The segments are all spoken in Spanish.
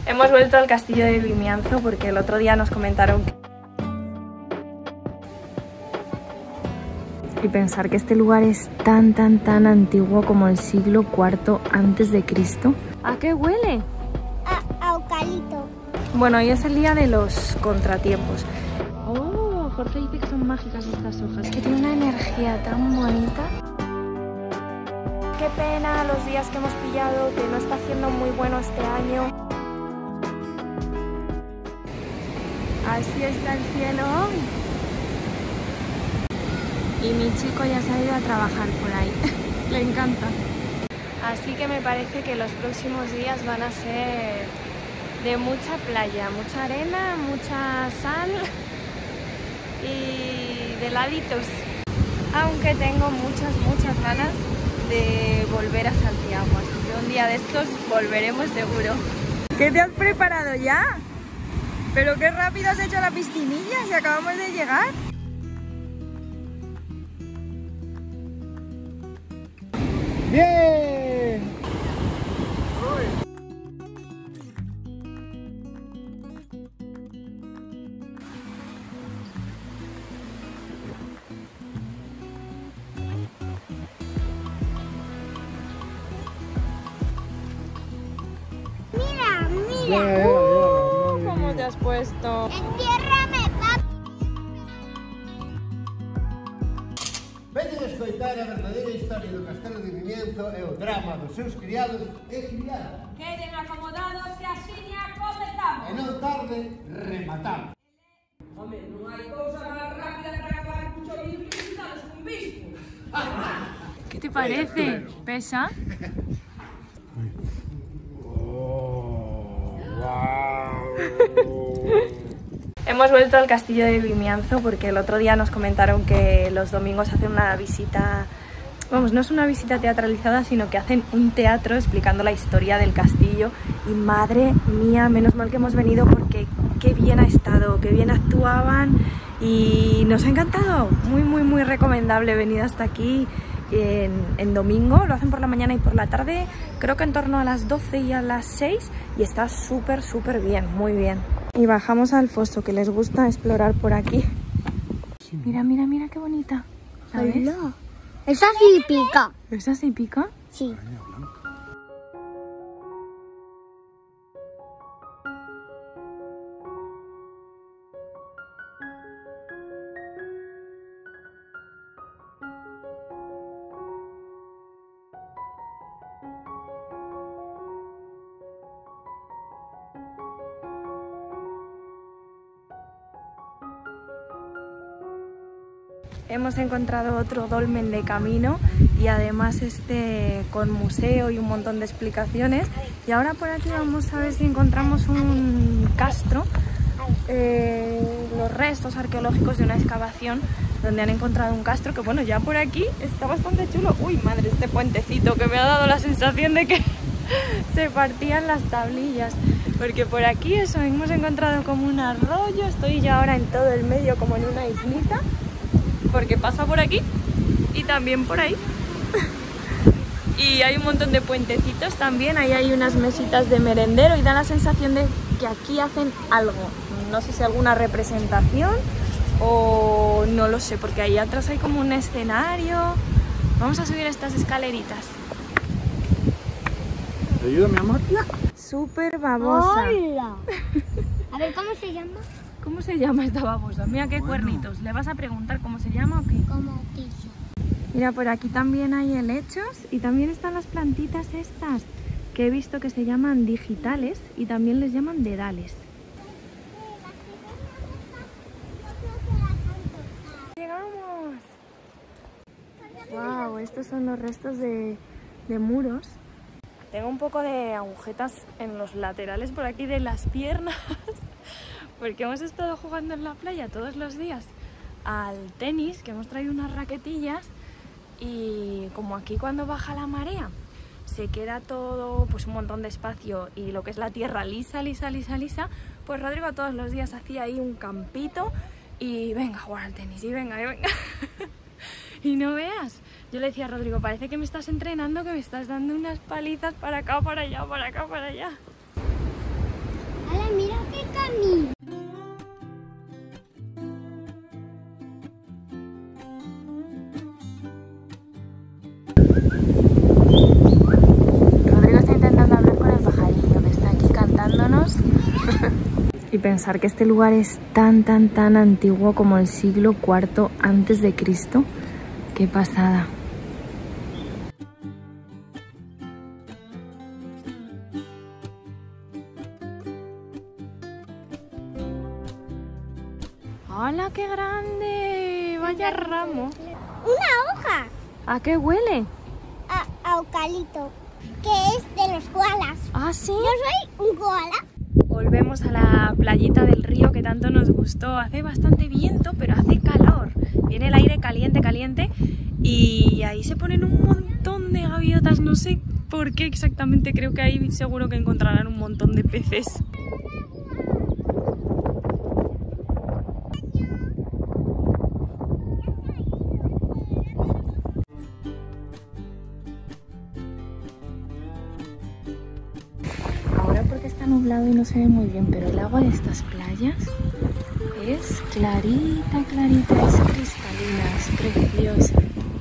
Hemos vuelto al castillo de Vimianzo porque el otro día nos comentaron que... Y pensar que este lugar es tan antiguo como el siglo IV antes de Cristo. ¿A qué huele? A eucalipto. Bueno, hoy es el día de los contratiempos. Oh, Jorge dice que son mágicas estas hojas. Es que tiene una energía tan bonita. Qué pena los días que hemos pillado, que no está haciendo muy bueno este año. Así está el cielo hoy. Y mi chico ya se ha ido a trabajar por ahí. Le encanta. Así que me parece que los próximos días van a ser de mucha playa, mucha arena, mucha sal y de heladitos. Aunque tengo muchas ganas de volver a Santiago. Así que un día de estos volveremos seguro. ¿Qué te has preparado ya? Pero qué rápido has hecho la piscinilla si acabamos de llegar. ¡Bien! Mira. ¿Cómo te has puesto? Entiérrame, papi. Veñen escoitar a verdadeira historia do Castelo de Vimianzo e o drama dos seus criados e criadas. Queden acomodados e axiña comezamos. E non tarde, rematamos. Home, non hai cousa máis rápida para acabar cun cholillo que visitados cun bispo. ¿Qué te parece? ¿Pesa? Hemos vuelto al castillo de Vimianzo porque el otro día nos comentaron que los domingos hacen una visita, vamos, no es una visita teatralizada, sino que hacen un teatro explicando la historia del castillo. Y madre mía, menos mal que hemos venido porque qué bien ha estado, qué bien actuaban y nos ha encantado. Muy recomendable venir hasta aquí en domingo. Lo hacen por la mañana y por la tarde, creo que en torno a las 12 y a las 6, y está súper bien, muy bien. Y bajamos al foso, que les gusta explorar por aquí. Mira qué bonita. ¿Sabes? Hola. Esa sí pica. ¿Esa sí pica? Sí. Hemos encontrado otro dolmen de camino y además este con museo y un montón de explicaciones. Y ahora por aquí vamos a ver si encontramos un castro, los restos arqueológicos de una excavación donde han encontrado un castro que, bueno, ya por aquí está bastante chulo. Uy, madre, este puentecito que me ha dado la sensación de que se partían las tablillas. Porque por aquí eso, hemos encontrado como un arroyo. Estoy ya ahora en todo el medio como en una islita, porque pasa por aquí y también por ahí. Y hay un montón de puentecitos también. Ahí hay unas mesitas de merendero y da la sensación de que aquí hacen algo. No sé si alguna representación o no lo sé, porque ahí atrás hay como un escenario. Vamos a subir estas escaleritas. ¿Te ayuda, mi amor? Súper babosa. Hola. A ver, ¿cómo se llama? ¿Cómo se llama esta babosa? Mira qué cuernitos. ¿Le vas a preguntar cómo se llama o qué? Como piso. Mira, por aquí también hay helechos y también están las plantitas estas que he visto que se llaman digitales y también les llaman dedales. ¡Llegamos! ¡Wow! Estos son los restos de muros. Tengo un poco de agujetas en los laterales por aquí de las piernas porque hemos estado jugando en la playa todos los días al tenis, que hemos traído unas raquetillas. Y como aquí cuando baja la marea se queda todo, pues un montón de espacio y lo que es la tierra lisa, pues Rodrigo todos los días hacía ahí un campito y venga a jugar al tenis y venga. Y no veas, yo le decía a Rodrigo, parece que me estás entrenando, que me estás dando unas palizas para acá, para allá, para acá, para allá. Y pensar que este lugar es tan antiguo como el siglo IV antes de Cristo. ¡Qué pasada! ¡Hala, qué grande! ¡Vaya ramo! Una hoja. ¿A qué huele? A eucalipto, que es de los koalas. ¿Ah, sí? Yo soy un koala. Volvemos a la playita del río que tanto nos gustó. Hace bastante viento, pero hace calor. Viene el aire caliente y ahí se ponen un montón de gaviotas. No sé por qué exactamente, creo que ahí seguro que encontrarán un montón de peces. Ahora porque está nublado y no se ve muy bien, pero el agua de estas playas es clarita, es cristalina, es preciosa.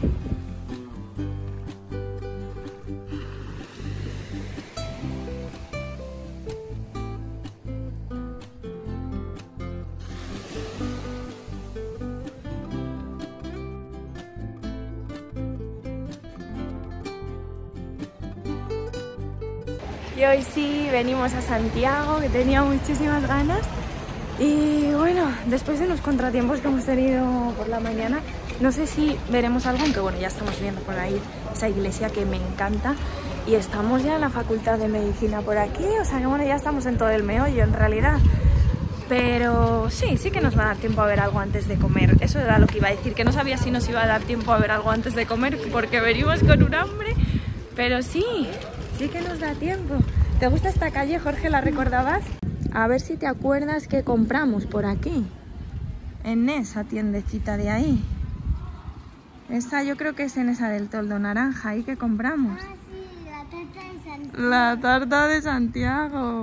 Y hoy sí venimos a Santiago, que tenía muchísimas ganas. Y bueno, después de los contratiempos que hemos tenido por la mañana, no sé si veremos algo, aunque bueno, ya estamos viendo por ahí esa iglesia que me encanta. Y estamos ya en la Facultad de Medicina por aquí, o sea que bueno, ya estamos en todo el meollo en realidad. Pero sí que nos va a dar tiempo a ver algo antes de comer. Eso era lo que iba a decir, que no sabía si nos iba a dar tiempo a ver algo antes de comer, porque venimos con un hambre. Pero sí que nos da tiempo. ¿Te gusta esta calle, Jorge? ¿La recordabas? A ver si te acuerdas que compramos por aquí, en esa tiendecita de ahí. Esa, yo creo que es en esa del toldo naranja, ahí que compramos. Ah, sí, la tarta de Santiago. La tarta de Santiago.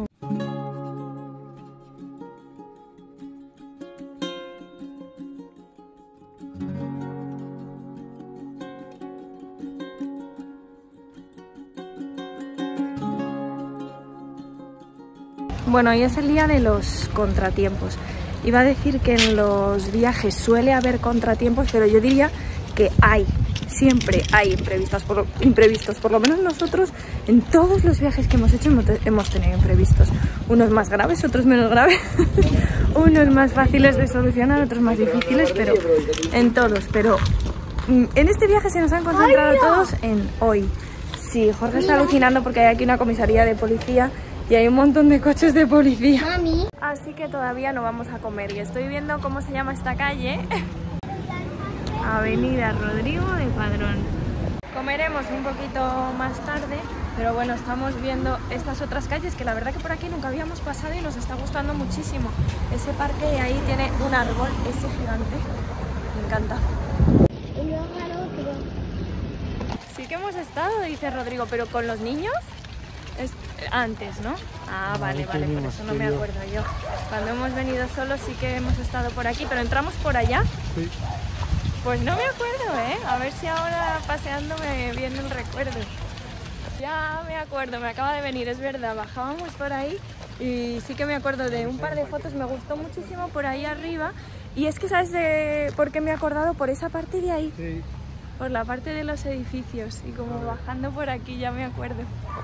Bueno, hoy es el día de los contratiempos. Iba a decir que en los viajes suele haber contratiempos, pero yo diría que siempre hay imprevistos. Por lo menos nosotros en todos los viajes que hemos hecho hemos tenido imprevistos. Unos más graves, otros menos graves. Unos más fáciles de solucionar, otros más difíciles, pero en todos. Pero en este viaje se nos han concentrado todos en hoy. Sí, Jorge está alucinando porque hay aquí una comisaría de policía y hay un montón de coches de policía. Mami. Así que todavía no vamos a comer y estoy viendo cómo se llama esta calle. Avenida Rodrigo de Padrón. Comeremos un poquito más tarde, pero bueno, estamos viendo estas otras calles que la verdad que por aquí nunca habíamos pasado y nos está gustando muchísimo. Ese parque ahí tiene un árbol, ese gigante, me encanta. Y luego al otro. Sí que hemos estado, dice Rodrigo, pero con los niños es antes, ¿no? Ah, vale, por eso no me acuerdo yo. Cuando hemos venido solos sí que hemos estado por aquí, pero entramos por allá. Sí. Pues no me acuerdo, ¿eh? A ver si ahora paseando me viene el recuerdo. Ya me acuerdo, me acaba de venir, es verdad. Bajábamos por ahí y sí que me acuerdo de un par de fotos. Me gustó muchísimo por ahí arriba. Y es que, ¿sabes por qué me he acordado? Por esa parte de ahí. Sí. Por la parte de los edificios. Y como bajando por aquí ya me acuerdo.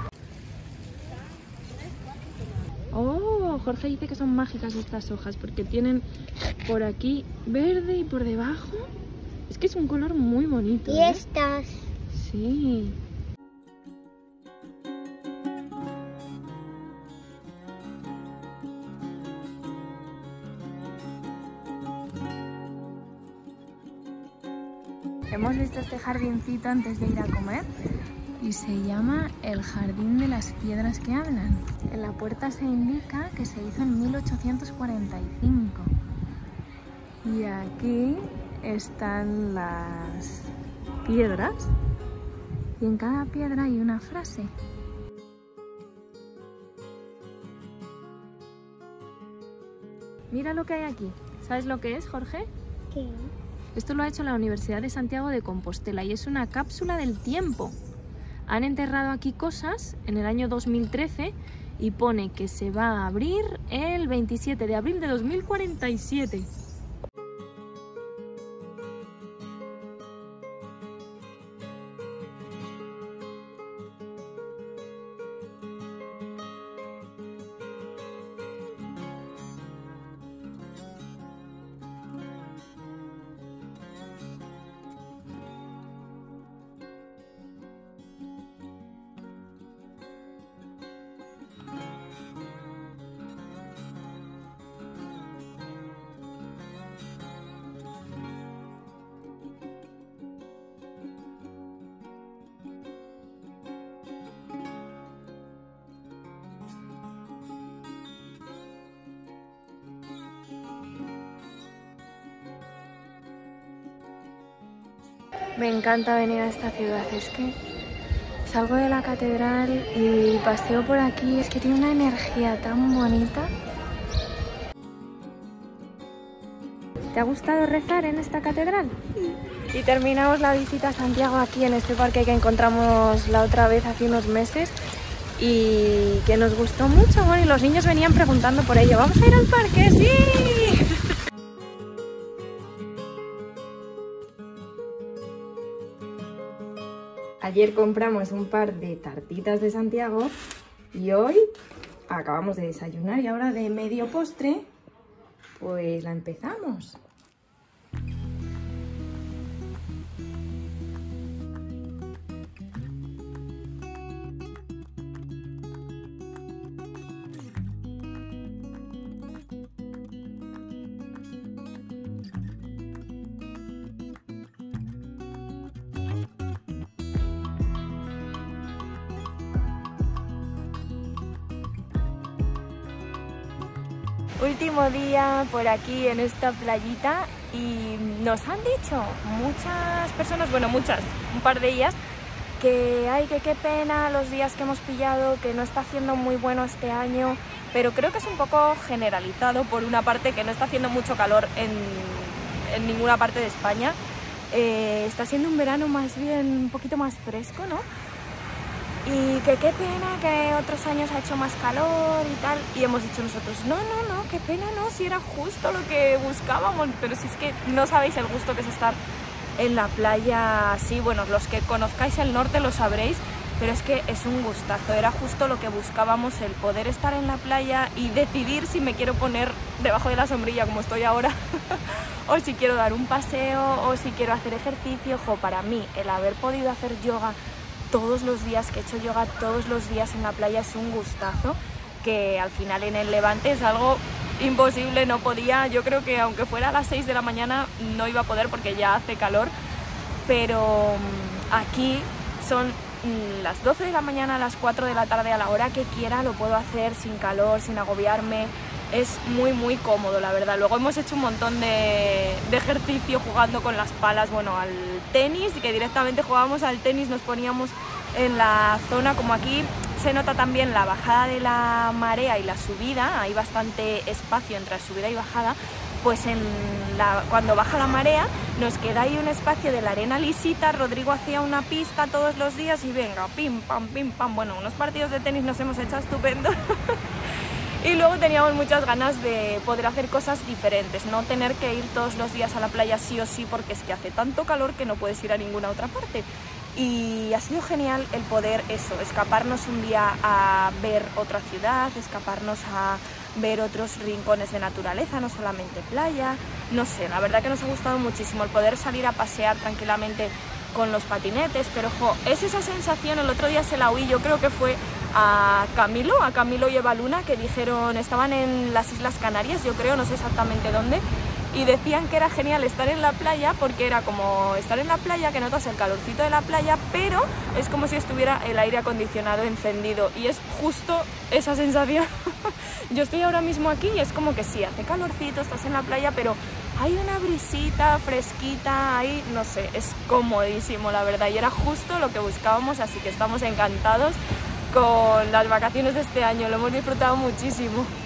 Oh, Jorge dice que son mágicas estas hojas porque tienen por aquí verde y por debajo. Es que es un color muy bonito. Y estas. Sí. Hemos visto este jardincito antes de ir a comer y se llama el Jardín de las Piedras que Hablan. En la puerta se indica que se hizo en 1845. Y aquí están las piedras y en cada piedra hay una frase. Mira lo que hay aquí. ¿Sabes lo que es, Jorge? ¿Qué? Esto lo ha hecho la Universidad de Santiago de Compostela y es una cápsula del tiempo. Han enterrado aquí cosas en el año 2013 y pone que se va a abrir el 27 de abril de 2047. Me encanta venir a esta ciudad, es que salgo de la catedral y paseo por aquí, es que tiene una energía tan bonita. ¿Te ha gustado rezar en esta catedral? Sí. Y terminamos la visita a Santiago aquí en este parque que encontramos la otra vez hace unos meses y que nos gustó mucho. Bueno, y los niños venían preguntando por ello. ¿Vamos a ir al parque? ¡Sí! Ayer compramos un par de tartitas de Santiago y hoy acabamos de desayunar y ahora de medio postre pues la empezamos. Último día por aquí en esta playita y nos han dicho muchas personas, bueno muchas, un par de ellas, que ay, que qué pena los días que hemos pillado, que no está haciendo muy bueno este año, pero creo que es un poco generalizado por una parte que no está haciendo mucho calor en ninguna parte de España. Está siendo un verano más bien un poquito más fresco, ¿no? Y que qué pena que otros años ha hecho más calor y tal, y hemos dicho nosotros, no, qué pena no, si era justo lo que buscábamos, pero si es que no sabéis el gusto que es estar en la playa así, bueno, los que conozcáis el norte lo sabréis, pero es que es un gustazo, era justo lo que buscábamos, el poder estar en la playa y decidir si me quiero poner debajo de la sombrilla como estoy ahora, o si quiero dar un paseo, o si quiero hacer ejercicio. Ojo, para mí el haber podido hacer yoga todos los días, que he hecho yoga todos los días en la playa, es un gustazo que al final en el Levante es algo imposible, no podía, yo creo que aunque fuera a las 6 de la mañana no iba a poder porque ya hace calor, pero aquí son las 12 de la mañana, a las 4 de la tarde, a la hora que quiera lo puedo hacer sin calor, sin agobiarme, es muy cómodo la verdad. Luego hemos hecho un montón de ejercicio jugando con las palas, bueno, al tenis, que directamente jugábamos al tenis, nos poníamos en la zona, como aquí se nota también la bajada de la marea y la subida, hay bastante espacio entre subida y bajada, pues cuando baja la marea nos queda ahí un espacio de la arena lisita. Rodrigo hacía una pista todos los días y venga, pim pam, bueno, unos partidos de tenis nos hemos hecho estupendos. Y luego teníamos muchas ganas de poder hacer cosas diferentes, no tener que ir todos los días a la playa sí o sí, porque es que hace tanto calor que no puedes ir a ninguna otra parte. Y ha sido genial el poder escaparnos un día a ver otra ciudad, escaparnos a ver otros rincones de naturaleza, no solamente playa, no sé, la verdad que nos ha gustado muchísimo el poder salir a pasear tranquilamente con los patinetes, pero ojo, es esa sensación, el otro día se la oí, yo creo que fue a Camilo y Eva Luna, que dijeron, estaban en las Islas Canarias, yo creo, no sé exactamente dónde, y decían que era genial estar en la playa porque era como estar en la playa, que notas el calorcito de la playa, pero es como si estuviera el aire acondicionado encendido, y es justo esa sensación. Yo estoy ahora mismo aquí y es como que sí, hace calorcito, estás en la playa, pero hay una brisita fresquita, ahí, no sé, es comodísimo la verdad, y era justo lo que buscábamos, así que estamos encantados con las vacaciones de este año, lo hemos disfrutado muchísimo.